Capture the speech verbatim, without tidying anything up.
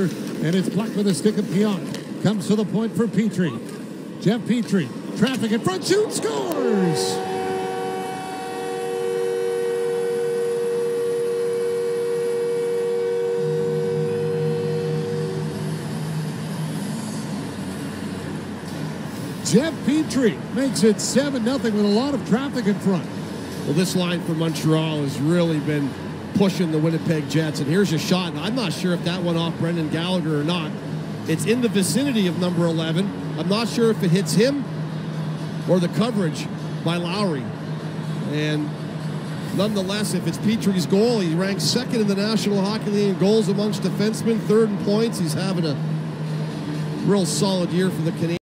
And it's blocked with a stick of Pionk. Comes to the point for Petry. Jeff Petry, traffic in front, shoots, scores! Jeff Petry makes it seven nothing with a lot of traffic in front. Well, this line for Montreal has really been pushing the Winnipeg Jets. And here's a shot. I'm not sure if that went off Brendan Gallagher or not. It's in the vicinity of number eleven. I'm not sure if it hits him or the coverage by Lowry. And nonetheless, if it's Petry's goal, he ranks second in the National Hockey League in goals amongst defensemen, third in points. He's having a real solid year for the Canadiens.